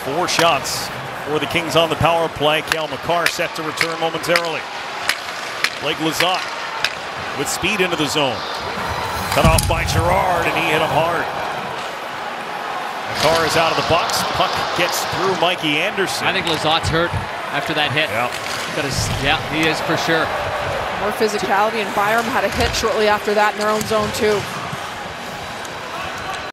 4 shots for the Kings on the power play. Cale Makar set to return momentarily. Blake Lizotte with speed into the zone. Cut off by Girard, and he hit him hard. Makar is out of the box. Puck gets through Mikey Anderson. I think Lizotte's hurt after that hit. Yeah, he is for sure. More physicality, and Byram had a hit shortly after that in their own zone too.